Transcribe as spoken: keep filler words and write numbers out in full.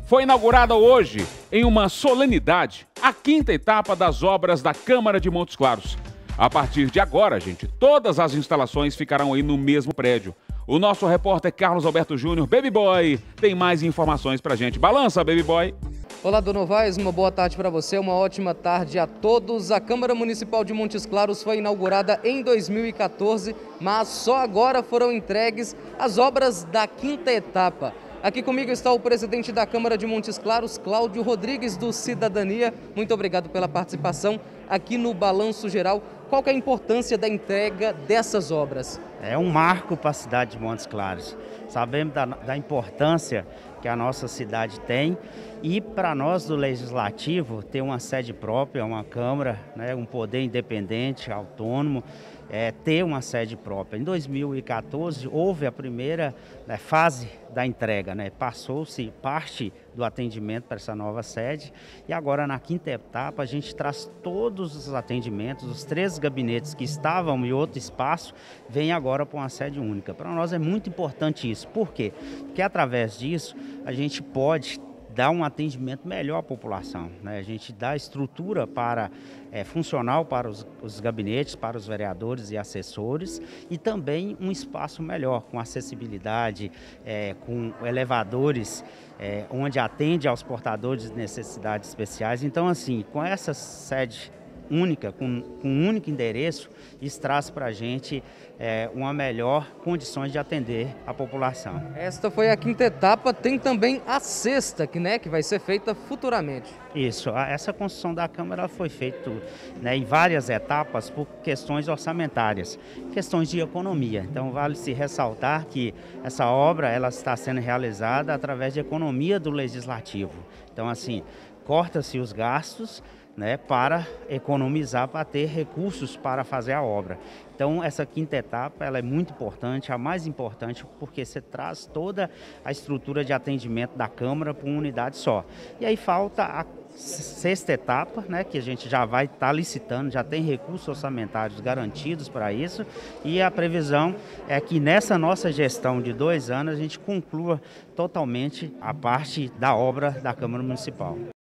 Foi inaugurada hoje, em uma solenidade, a quinta etapa das obras da Câmara de Montes Claros. A partir de agora, gente, todas as instalações ficarão aí no mesmo prédio. O nosso repórter Carlos Alberto Júnior, Baby Boy, tem mais informações pra gente. Balança, Baby Boy! Olá, Dona Novaes, uma boa tarde para você, uma ótima tarde a todos. A Câmara Municipal de Montes Claros foi inaugurada em dois mil e quatorze, mas só agora foram entregues as obras da quinta etapa. Aqui comigo está o presidente da Câmara de Montes Claros, Cláudio Rodrigues, do Cidadania. Muito obrigado pela participação aqui no Balanço Geral. Qual que é a importância da entrega dessas obras? É um marco para a cidade de Montes Claros. Sabemos da, da importância que a nossa cidade tem e para nós do Legislativo ter uma sede própria, uma Câmara, né, um poder independente, autônomo, é, ter uma sede própria. Em dois mil e quatorze houve a primeira, né, fase da entrega, né, passou-se parte do atendimento para essa nova sede e agora na quinta etapa a gente traz todos os atendimentos, os três gabinetes que estavam em outro espaço, vem agora para uma sede única. Para nós é muito importante isso. Por quê? Porque através disso a gente pode dar um atendimento melhor à população, né? A gente dá estrutura para, é, funcional para os, os gabinetes, para os vereadores e assessores e também um espaço melhor, com acessibilidade, é, com elevadores, é, onde atende aos portadores de necessidades especiais. Então, assim, com essa sede única, com, com um único endereço, isso traz para a gente é, uma melhor condições de atender a população. Esta foi a quinta etapa, tem também a sexta, que, né, que vai ser feita futuramente. Isso, essa construção da Câmara foi feita, né, em várias etapas por questões orçamentárias, questões de economia. Então vale se ressaltar que essa obra ela está sendo realizada através de economia do Legislativo. Então assim, corta-se os gastos, né, para economizar, para ter recursos para fazer a obra. Então essa quinta etapa ela é muito importante, a mais importante porque você traz toda a estrutura de atendimento da Câmara para uma unidade só. E aí falta a sexta etapa, né, que a gente já vai estar tá licitando, já tem recursos orçamentários garantidos para isso e a previsão é que nessa nossa gestão de dois anos a gente conclua totalmente a parte da obra da Câmara Municipal.